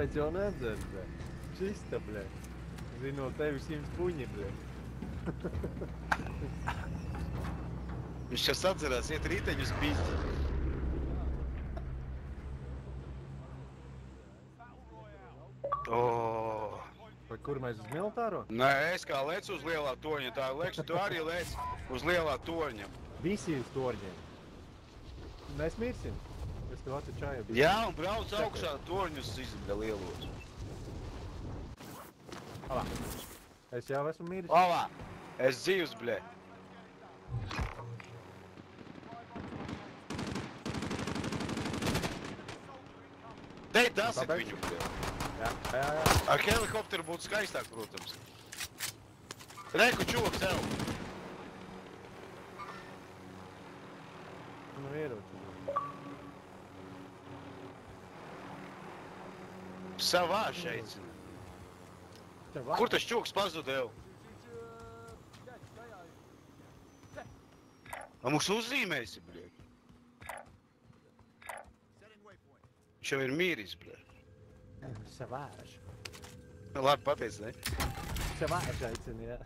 Mēs jau nedzers, bļa. Čista, bļa. Zinot tevi 100 puņi, bļa. Viņš šas atcerās, iet rīteņus pīsti. Vai kur mēs uz militāro? Nē, es kā lecu uz lielā torņa, tā lekšu, tu arī lec uz lielā torņa. Visi uz torņiem. Mēs mirsim. Es tev atečāju. Jā, un brauc augšā torņus izbļa lielos. Alā. Es jau esmu miris. Alā, es dzīvs, bļē. Te tas ir viņu, bļē. Jā. Ar helikopteru būtu skaistāk, protams. Reku čoks, ev. Nu, ieroči. Savā šeit. Kur tas čoks pazuda, ev? A mums uzzīmēsi, bļē. Viņš jau ir mīris, bļē. Savāž. Labi, pateic, ne? Savāž aicini, jā.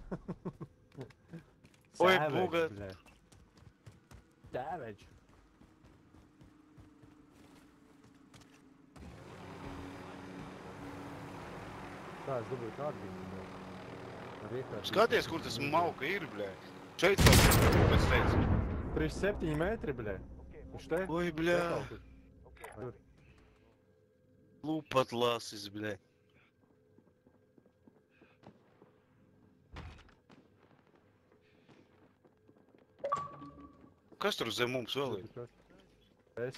Oi, bugat. Savage. Tā, es dabūju kādu viņu. Skaties, kur tas mauka ir, bļē. Šeit kaut kas, pēc teicu. 37 metri, bļē. Viņš te? Oi, bļē. Lupat lasis, bļē. Kas tur zem mums vēl ir? Es.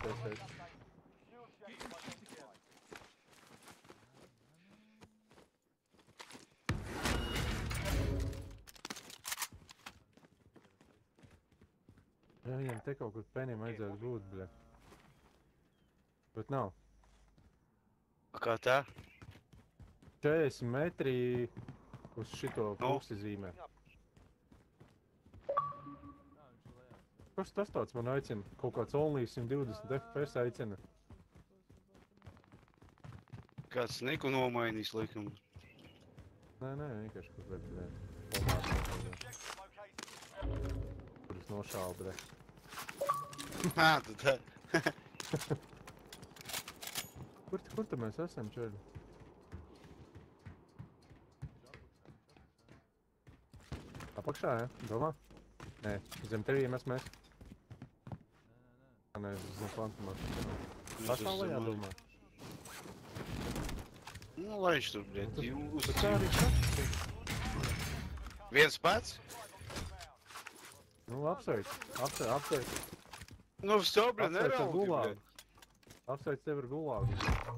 Jā, viņam te kaut kur penim vajadzētu būt, bļē. Bet nav. Kā tā? 40 metri uz šito pusi zīmē. Kas tas tāds man aicina? Kaut kāds only 120 FPS aicina. Kāds neku nomainīs, laikam. Nē, vienkārši kaut kāds, bļē. Kur es nošāvu, bļē. Tu tā. Kur te mēs esam, čeļi? Apakšā, ja? Domā? Nē, zem teviem esmu mēs. Nē, zem plantumā. Pašā lejā domā? Nu, lai viņš tur, bļēt, uz kā arī šāds? Viens pats? Nu, apsveic. Nu, stobļa, neraudi, bļēt. Apsveic tevi ar gulāgu.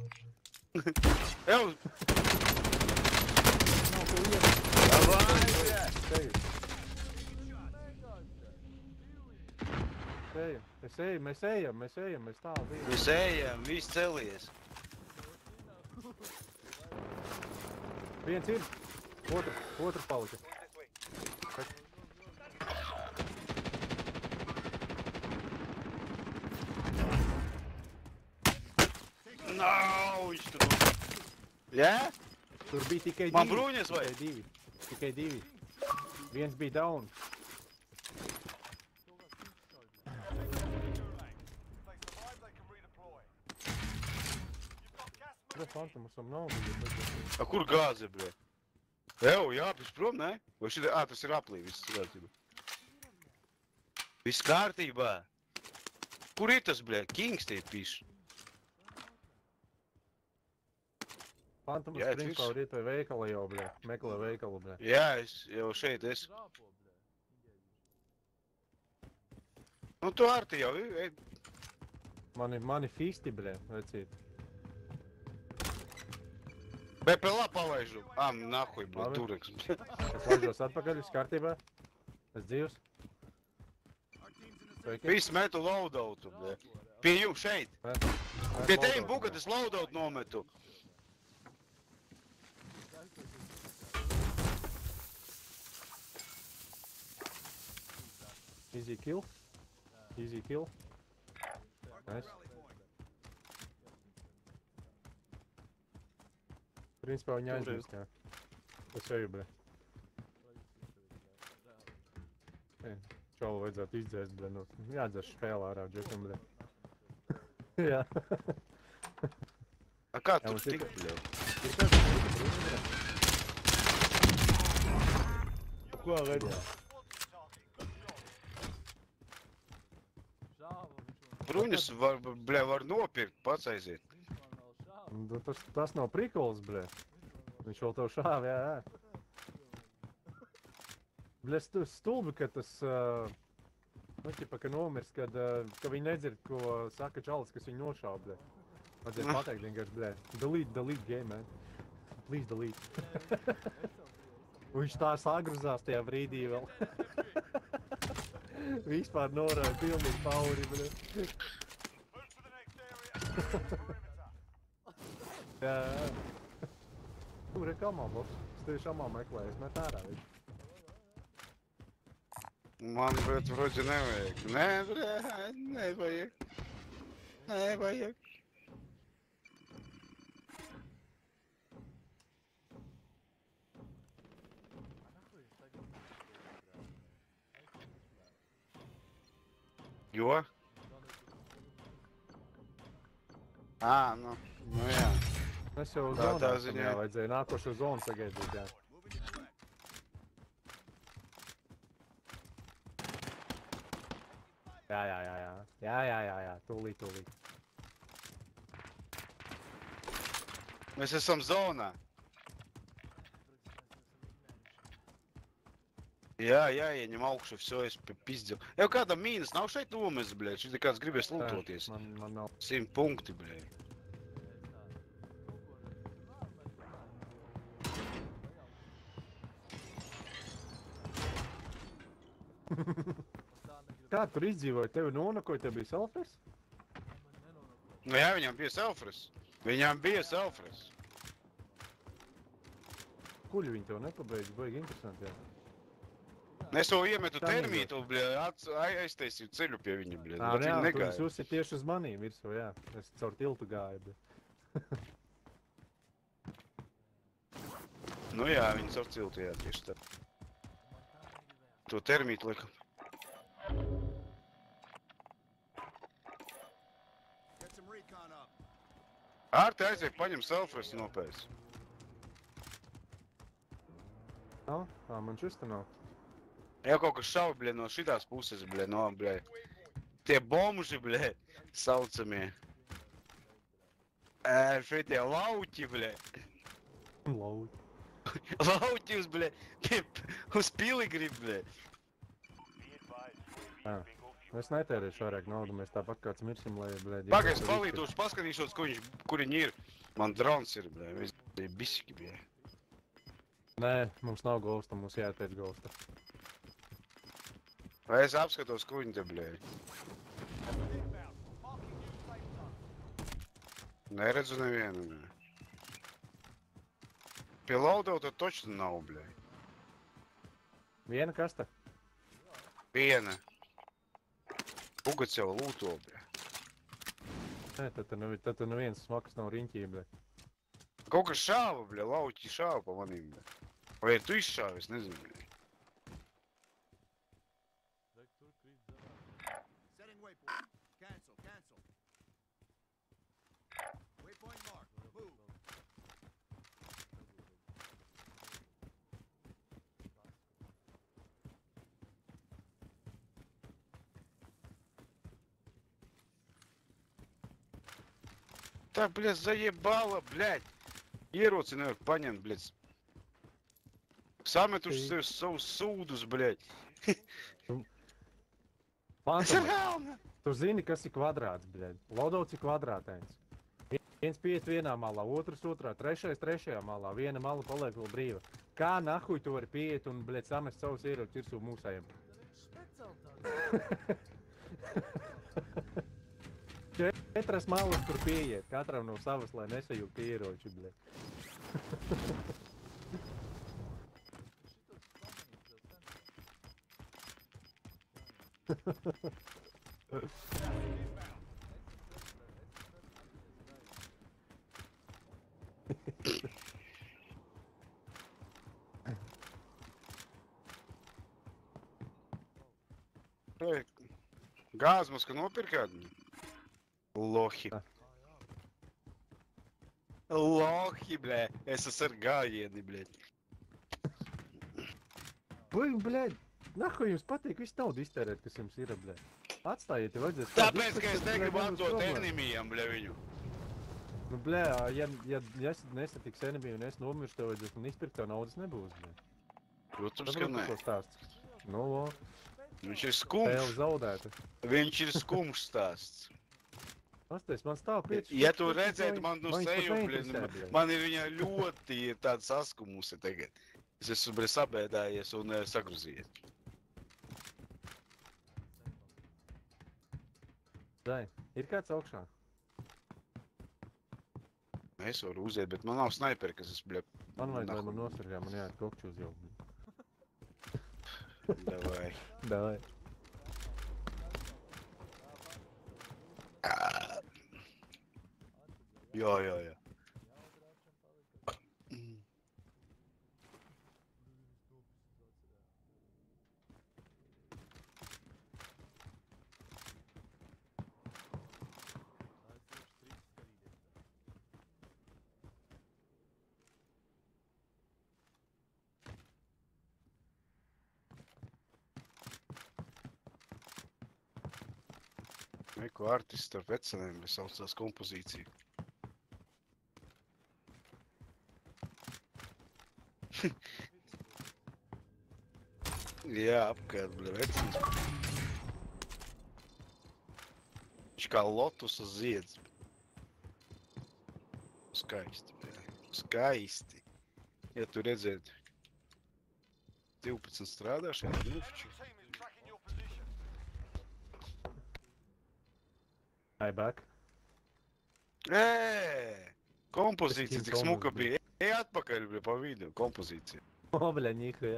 Ev! Nav tev iet. Davai, bļēt! Mēs ejam, mēs tālu bijām. Mēs ejam, viss celies. Viens ir, otru palika. Viņš tur... Jā? Tur bija tikai divi. Man bruņas vai? Tikai divi. Viens bija down. Fantomusam nav bija. A kur gāze, bļē? Ev, jāpis prom, ne? Vai šitā, tas ir aplī, viss kārtībā. Viss kārtībā. Kur ir tas, bļē? Kings te piš. Fantomus principā var iet vai veikala jau, bļē. Meklē veikalu, bļē. Jā, es jau šeit esmu. Nu, tu ārti jau, Mani fisti, bļē, vecīt. BPLA palaižu. Nahuj, bļē, tureks. Es laižos atpakaļ, viss kārtībā. Es dzīvs. Viss metu loadoutu, bļē. Pie jums šeit. Pie tevim bugat es loadout nometu. Easy kill. Nice. Principā viņa Toreiz. aizmirst, jā. Tas jau ir, ble. Čalu vajadzētu izdzēst, ble, nu. Jādzēs spēlē ārā, džekam, ble. Jā. A kā Jā, tur mums tik, ir- bļa? Ir tāds brīdis, bre. Ko redz? Bruņus var, bļa, var nopirkt, pats aiziet. Nu, tas nav prikols, ble. Viņš vēl tev šāv, jā, jā. Ble, stulbi, ka tas, nu, ķipa, ka nomirs, ka viņi nedzird, ko saka čalis, kas viņu nošāv, ble. Vajadzēja pateikt vienkārši, ble, delete game, man. Please delete. Un viņš tā sagruzās tajā brīdī vēl. Vispār norāja pilnīgi pauri, ble. Jā, jā. Tur ir kamā, boss. Es tieši amā meklēju, es met ārā viņš. Man, bļa, vroģi nevajag. Nē, bļa, nevajag. Nevajag. Jo? Ā, nu jā. Es jau Tā zonā esam, ziņā. jā, vajadzēja nākošo zonu sagaidīt, jā. Jā, tūlīt. Mēs esam zonā. Jā, ieņem augšu, visu es pizdzēju. Jau kādam mīnas nav šeit nomes, bļa, šeit kāds gribēs lūtoties. Man nav. 100 punkti, bļa. Kā tur izdzīvoja? Tevi nonakoja, tev bija selfers? Nu jā, viņam bija selfres. Viņam bija selfres. Kuļi viņi tev nepabeidz, baigi interesanti, jā. Es to iemetu Tā termītu, bļa, aiztaisīju ceļu pie viņa, bļa. Ā, Bet jā, viņi tu esi negāja. uzsit tieši uz manīm virsū, jā. Es caur tiltu gāju, bet. Nu jā, viņi caur ciltu, jā, tieši tā. To termītu liekam. Ārti aiziet, paņem selfres nopēs. Nav? Ā, man šis te nav. Jau kaut kas šauj, bļa, no šitās puses, bļa, no, bļa. Tie bomži, bļa, saucamie. Šitie lauķi, bļa. Lauķi. Lauķi uz, bļa, uz pili grib, bļa. Jā. Es netērēšu vairāk naudu, mēs tāpat kāds mirsim, lai, blēd... Pagaid, palīdūšu, paskatīšos, kur viņi ir. Man drons ir, bļa, viņi biski, bļa. Nē, mums nav ghosta, mums jāteic ghosta. Vai es apskatos, kur viņi te, bļa. Neredzu nevienu, bļa. Pie laudauta točni nav, bļa. Viena kasta? Viena. Ugats jau lūto, bļa. Nē, tad neviens smakas nav riņķī, blēd. Kaut kas šāva, bļa, lauķi šāva pa manīm, bļa. Vai ir tu izšāvi, es nezinu, bļa. Setting waypoint. Cancel. Waypoint marked. Move. Tā, bļa, zaебала, блядь. Ieroci nevajag paņemt, bļa. Sametuši sev savus sūdus, bļa. Fantom, tu zini, kas ir kvadrāts, blēd. Laudauts ir kvadrātēns. Viens pieiet vienā malā, otrs otrā, trešais trešajā malā, viena mala paliek vēl brīva. Kā nahuj tu vari pieiet un, blēd, samest savus ieročus virsū mūsējiem? Četras malas tur pieiet, katram no savas, lai nesajūgtu ieroči, blēd. Gāzmasku nopirkāt? Lohi. Ah. Lohi, blē. Es esmu ar gājieni, blē. Vai, blēd, nahuj jums patīk visu naudu iztērēt, kas jums ir, blēd. Atstājiet, ja vajadzēs. Tāpēc, ka es negribu atdot enimijam, blē, viņu. Nu, blē, ja nesatiks enimiju un es nomiršu, tev vajadzēs man izpirkt, tev naudas nebūs, blēd. Protams, ka nē. Ko stāsts? Nu, Viņš ir spēle skumjš. zaudēta. Viņš ir skumjš stāsts. Pasties, man stāv 5. Ja tu redzētu man no seju, blē, man ir viņa ļoti tāda saskumusi tagad. Es esmu, blē, sabēdājies un sagruzījies. Dai, ir kāds augšā? Es varu uziet, bet man nav snaiperi, kas es, blē, Man vajag, lai man nosargā, man jāiet kokču uz jau. davai. Davai. Jā. Neko artists starp vecenēm, bet saucās kompozīcija. Jā, apkārt, bļa, vecins. Viņš kā lotusa zieds. Skaisti, bļa. Skaisti. Ja tu redzētu. 12 strādā šeit, nufči. Hi, back. Kompozīcija, cik smuka bija. Ej atpakaļ, bļa, pa vidu, kompozīcija. O, bļa, nihuja.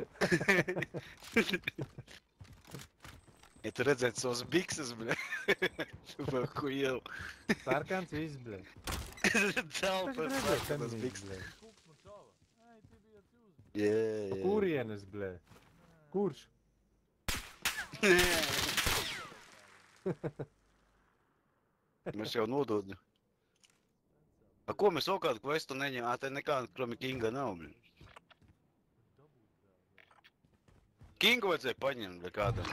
Ja tu redzētu savas bikses, bļa. Pa huielu. Sarkans viss, bļa. Telpa, sarkanas bikses. Jā. Kurienes, bļa? Kurš? Mēs jau nodod. A ko mēs vēl kādu questu neņem? Te nekāda, kromi Kinga nav, bļa. Kingu vajadzēja paņemt, bļa, kādam.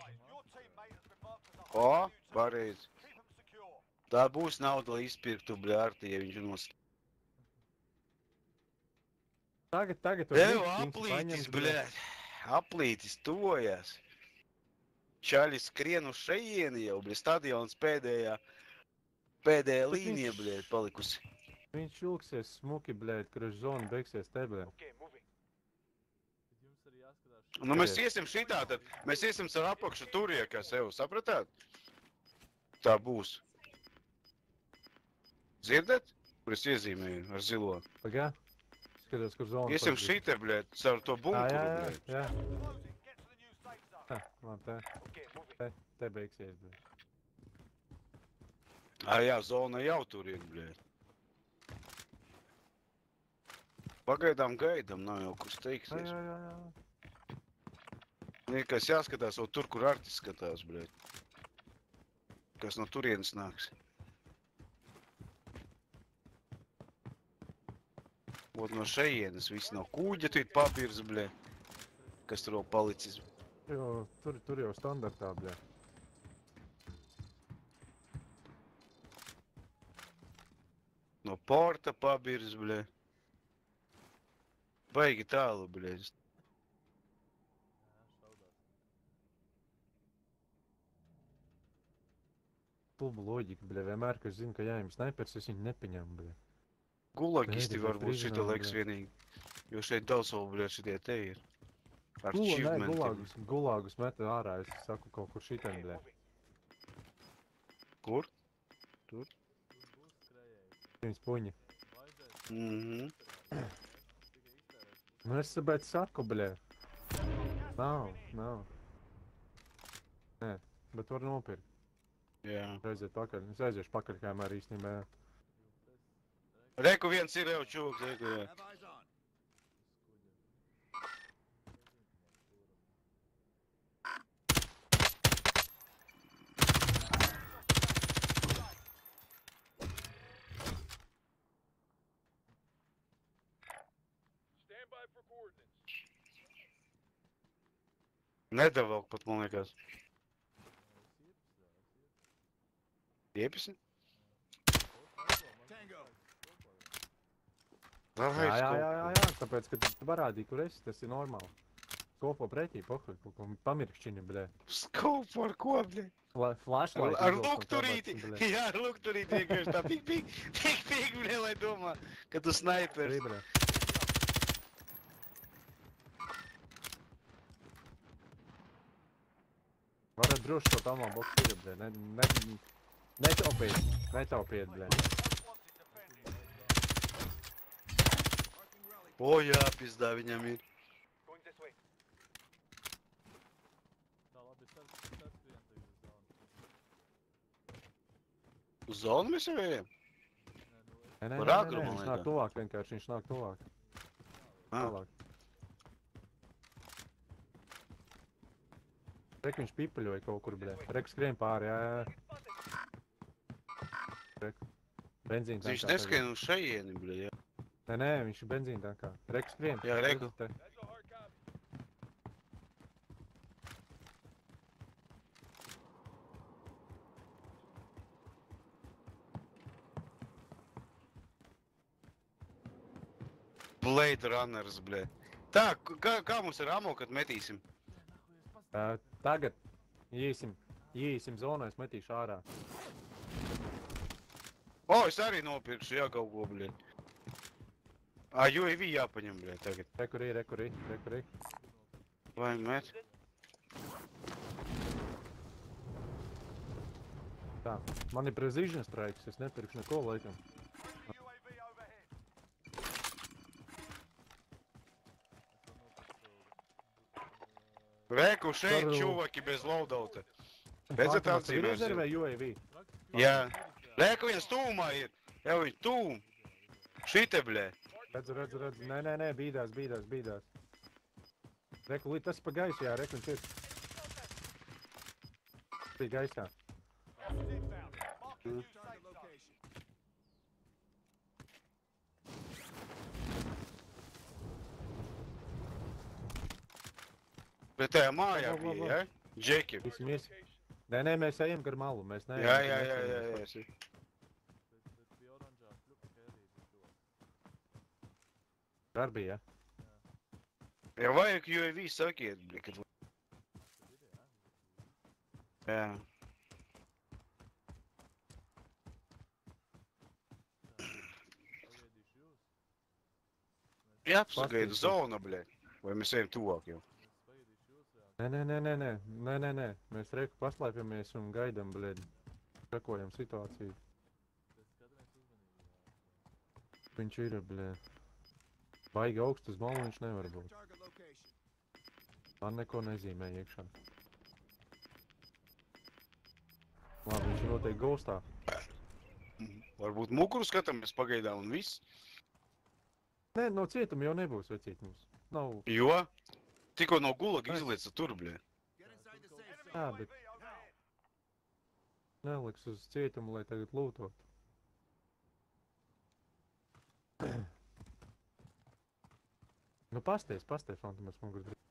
O, pareizi. Tā būs nauda, lai izpirktu, bļa, Arti, ja viņš nos... Tagad. Tev aplītis, bļa. Aplītis tojās. Čaļi skrien uz šeieni jau, bļa, stadions pēdējā līnija, bļa, palikusi. Viņš ilgsies smuki, bļa, kurš zona beigsies te, bļa. Nu, mēs iesim šitā, tad mēs iesim ar apakšu turie, kā sev, sapratāt? Tā būs. Dzirdat? Kur es iezīmēju ar zilo? Pagā? Skaties, kur zona. Iesim šitā, bļēt, caur to bunkuru, bļēt. Jā. Labi, te beigsies, bļēt. Jā, zona jau tur ir, bļēt. Pagaidām gaidam, nav jau kur steigsies. Jā. Niekas jāskatās, o tur, kur Artis skatās, bļēt. Kas no turienes nāks. Ot no šejienes, visi no kūģa tu ir pabirs, bļēt. Kas tur vēl palicis. Jo, tur jau standartā, bļēt. No porta pabirs, bļēt. Baigi tālu, bļēt. Klubu loģika, bļa, vienmēr, ka es zinu, ka jāim snaipers, es viņu nepiņemu, bļa. Gulagisti Nē, varbūt bet šita laiks bļa. vienīgi. Jo šeit daudz vēl, bļēt, šitie te ir. Ar Nē, achievementiem. gulāgus meta ārā, es saku kaut kur šitien, bļa. Kur? Viņas puņi. Mhm. Nu, es sabēc saku, bļa. Nav. Nē, bet var nopirkt. Jā. Aiziet pakaļ. Es aiziešu pakaļ, kamēr īstenībā. Reku viens ir jau čūks, reku, jā. Have eyes on. Nedavalk pat, man liekas. 11? Tango. Davai, Jā, tāpēc, ka tu parādīji, kur esi, tas ir normāli. Kopo pretī, pohuj, kaut ko pamirkšķini, blē. Skopu ar ko, bļē? Flashlight Ar izvilkt no lukturīti. kabatas, blē. Jā, ar lukturīti vienkārši tā pik, bļē, lai domā, ka tu snaipers. Arī, blē. Varat droši šo tamā boksu ir, blē. Netaupiet, blē. O, jā, pizdā viņam ir. Uz zonu mēs jau ejam? Par agru, man Viņš nāk liekas. tuvāk vienkārši, viņš nāk tuvāk. Ah. Tālāk. Rek, viņš pipaļoja kaut kur, blē. Rek, skrien pāri, jā. Rek. Benzīna tankā. Viņš neskrien uz šajieni, bļē, jā. Nē, viņš ir benzīna tankā. Rek, skrien. Jā, reku. Te. Blade Runners, bļē. Tā, kā mums ir ammo, kad metīsim? Tagad iesim zonā, es metīšu ārā. O, es arī nopirkšu, jā, kaut ko, bļē. UAV jāpaņem, bļē, tagad. Rekurī. Vai met? Tā, man ir precision strikes, es nepirkšu neko laikam. Reku, šeit Varu- čuvaki bez loadouta. Redzat Ir acīm? rezervē UAV. Jā. Reku, viens tūmā ir. Jau viņi tūm. Šite, bļē. Redzu. Nē, bīdās. Reku, līdz tas pa gaisu, jā, reku, viņš ir. Tī gaisā. Target location. Bet tajā mājā Va. bija, ja? Džeki. Visi mies. Nē, mēs ejam gar malu, mēs neejam. Jā. Garbī, jā. Ja vajag UAV sakiet, bļē, kad... Jā. Jā, apsagaidu zona, bļē. Vai mēs ejam tuvāk jau? Nē. Mēs reku paslēpjamies un gaidam, blēd. Čekojam situāciju. Viņš ir, blēd. Baigi augstu uz malu viņš nevar būt. Target location. Man neko nezīmē iekšā. Labi, viņš ir noteikti ghostā. Varbūt mukuru skatāmies pagaidām un viss. Nē, no cietuma jau nebūs vecīt mums. Nav, Jo? Tikko no gulaga izlieca tur, bļē. Get inside the safe zone. jā, bet neliks uz cietumu, lai tagad lūtot. Nu, pasties, Fantomas muguras brīdī.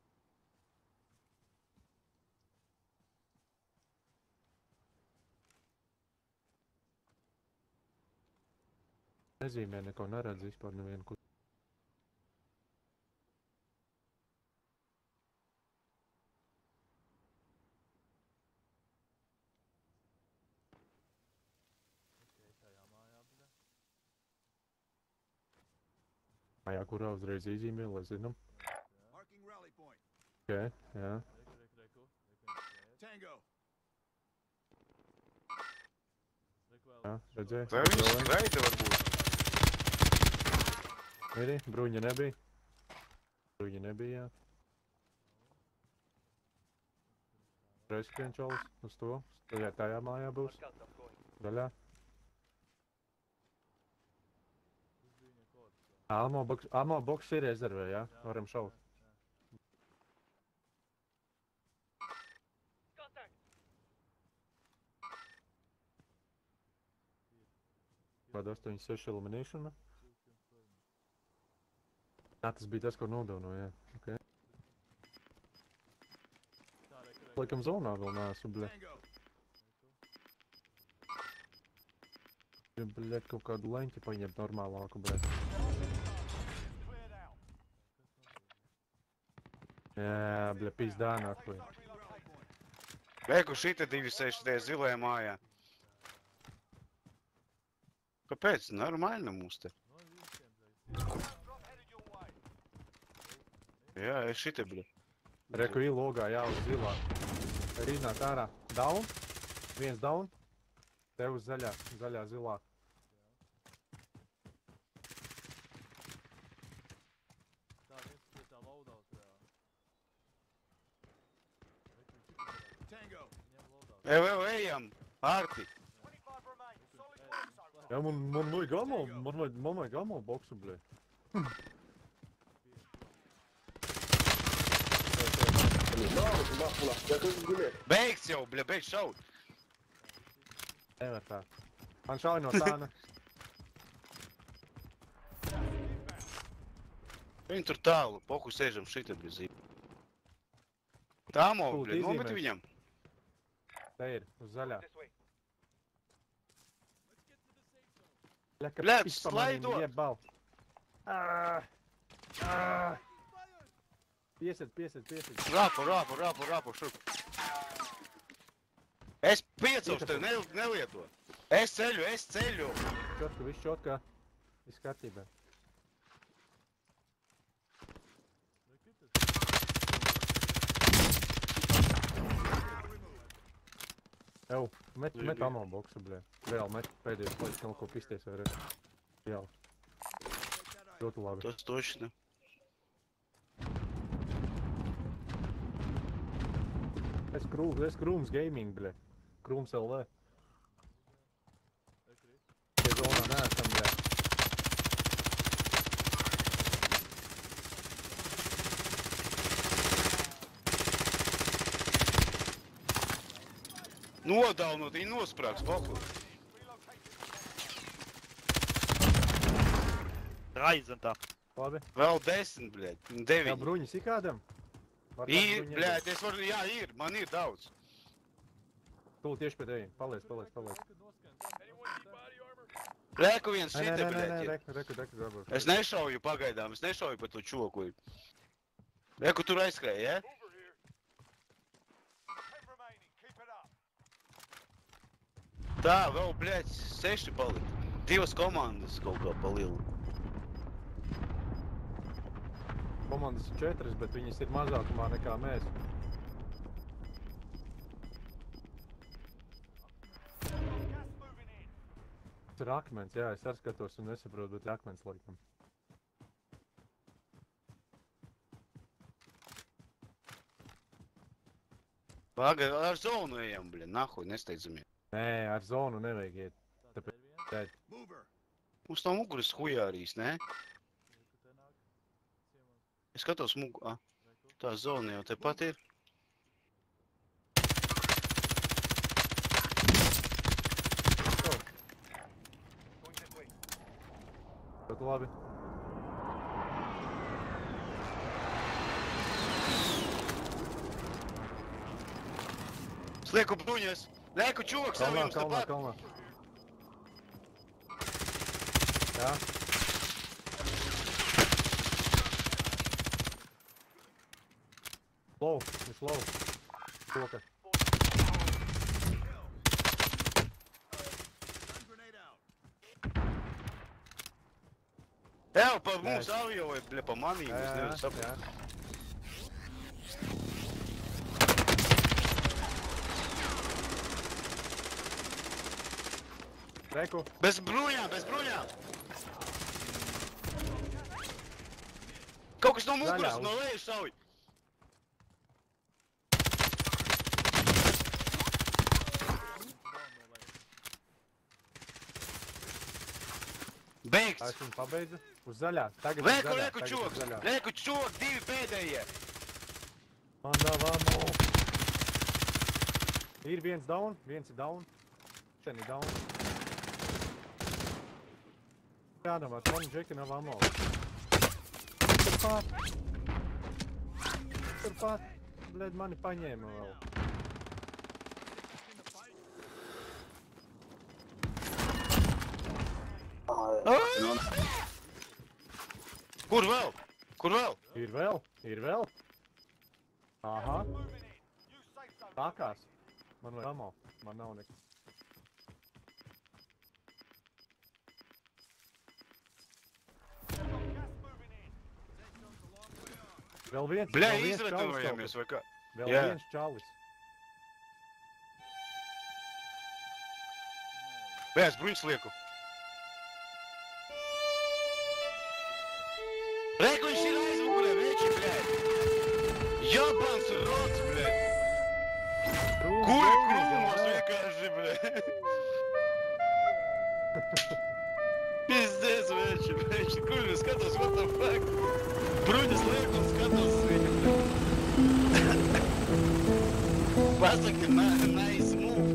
Nezīmē neko neredz vispār nevienu, kur. Mājā, kurā uzreiz izzīmē, lai zinām. Marking rally point. Ok, jā. Tango. Jā, redzēju. Tā viņš skraida varbūt. Miri, bruņa nebija. Bruņa nebija, jā. Reizkrien čalis uz to. Tajā mājā būs. Daļā. Ammo boks ir rezervē, jā? Varam šaut. Kāda 8-6 eliminēšana? Jā, tas bija tas, ko nodaunoju, jā. Okay. Laikam zonā vēl neesmu, bļa. Tango. Bļa, kaut kādu leņķi paņemt normālāku, bļa. Jā, bļa, pizdānāk, bļa. Reku šita 260 zilajā mājā. Kāpēc? Normāli mums te. Jā, ir šita, bļa. Reku ilogā, jā, uz zilā. Rīnāt ārā. Down. Viens down. Tev uz zaļā, zilā. Tango. Ejam, Arti. Jā, man vajag ammo boksu, bļa. Beigts jau, bļa, beigts šaut. Nevar tā. Man šauj no tāna. Viņi tur tālu, poku sēžam šita, bļa, zīm. Tāmo, Tūlīt bļa, nometi izzīmēs. viņam. Te ir, uz zaļā. Bļa, slaidot! Jebal. Piesiet. Rāpu, šurp. Es piecos tev nelieto. Es ceļu. Čotka, viss čotka. Viss kārtībā. Jau, met ammo boksu, bļa. Vēl met pēdējos laiks kaut ko pisties vēlreiz. Jā. Ļoti labi. Tas точно. Es Krūms Gaming, bļa. Krūms LV. Tie zonā neesam, bļa. Nodalnot, viņi nosprāks, poku. Raizentā. Labi. Vēl 10, bļaļ, Jā, 9. bruņas ir kādam? Ir, bļaļ, es varu, jā, ir, man ir daudz. Tūlīt tieši pie tevīm. Paliec. Reku viens šita, bļaļ. Reku, dabūs. Es nešauju pagaidām, es nešauju pa to čoku. Reku tur aizskrēja, ja? Tā, vēl, bļaļ, 6 palika. 2 komandas kaut kā pa lielu. Komandas ir 4, bet viņas ir mazākumā nekā mēs. Tas ir akmens, jā, es arī skatos un nesaprotu, bet ir akmens laikam. Pagai, ar zonu ejam, bļaļ, nahuj, nesteidzamies. Nē, ar zonu nevajag iet. Tāpēc, Mover. Mums nav muguras hujārīs, ne? Es skatos mugurā. Tā zona jau tepat ir. ļoti labi. Slieku bruņas! Lieku čoks, jau jums tepat! Kalnā. Jā. Viņš low. Čoka. Stun grenade out. Evo, pa mums avio vai, bļa, pa manīm, es nevaru Jā. saprast. Reku. Bez bruņām! Kaut kas no muguras, Zaļā, no lejas šauj! Beigts! Es viņu pabeidzu. Uz zaļā. Tagad uz zaļā. Lieku čoks! Lieku čoks, 2 pēdējie! Man dāvāmo. Ir viens down, viens ir down. Šeit ir down. Kādam ar mani džeki nav ammo. Turpat. blēd, mani paņēma vēl. Kur vēl? Kur vēl? Ir vēl? Ir vēl? Aha. Tākās. Man vajag ammo. Man nav nekas. Vēl viens, Bļā, vēl viens izratojamies vai kā? Vēl Jā. viens čalis. Bļā, es bruņus lieku. Reku, viņš ir aizmugurē, veči, bļā. Jabans rots, bļā. Kuri krūmos vienkārši, bļā. Pizdēs, veči, veči. Kur viņš skatos, what the fuck? Bruņus lieku un skatos viņu, bļā. Pasaka, nice move.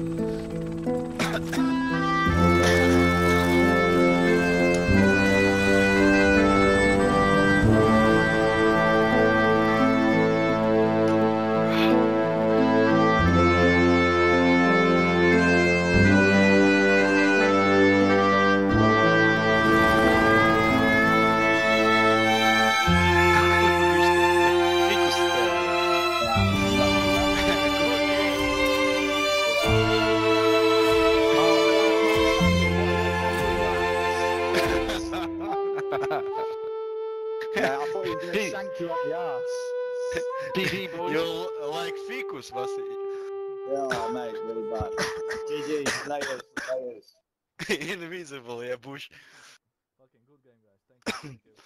Yeah, I thought he was going to shank you up the arse. PD, boys. You're like ficus, was Yeah, mate, really bad. GG, laters, laters. invisible, yeah, Bush. Fucking good game, guys. Thank you.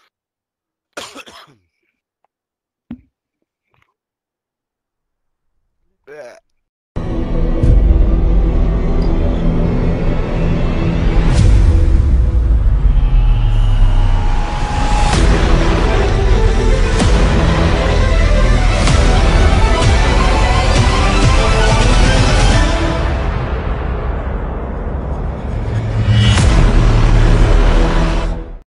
Yeah.